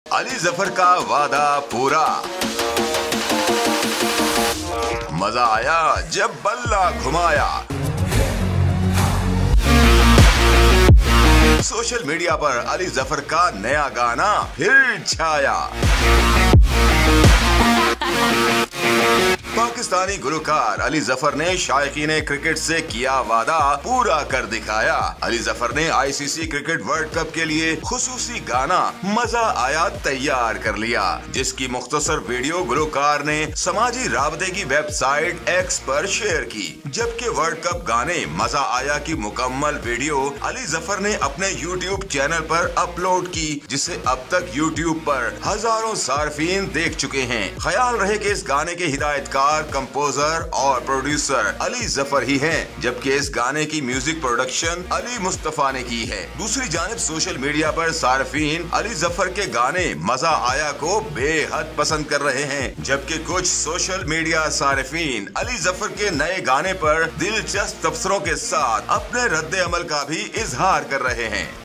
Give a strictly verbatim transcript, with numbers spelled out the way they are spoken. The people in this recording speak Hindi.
अली जफर का वादा पूरा। मजा आया जब बल्ला घुमाया। सोशल मीडिया पर अली जफर का नया गाना फिर छाया। पाकिस्तानी गुलकार अली जफर ने शायकीन क्रिकेट से किया वादा पूरा कर दिखाया। अली जफर ने आईसीसी क्रिकेट वर्ल्ड कप के लिए खुसूसी गाना मजा आया तैयार कर लिया, जिसकी मुख्तसर वीडियो गुलकार ने समाजी राबते की वेबसाइट एक्स पर शेयर की। जबकि वर्ल्ड कप गाने मजा आया की मुकम्मल वीडियो अली जफर ने अपने यूट्यूब चैनल पर अपलोड की, जिसे अब तक यूट्यूब पर हजारों सार्फिन देख चुके हैं। ख्याल रहे कि इस गाने के हिदायतकार, कंपोजर और प्रोड्यूसर अली जफर ही हैं, जबकि इस गाने की म्यूजिक प्रोडक्शन अली मुस्तफा ने की है। दूसरी जानिब सोशल मीडिया पर सार्फिन अली जफर के गाने मजा आया को बेहद पसंद कर रहे हैं, जबकि कुछ सोशल मीडिया सार्फिन अली जफर के नए गाने पर दिलचस्प तबसरों के साथ अपने रद्द अमल का भी इजहार कर रहे हैं।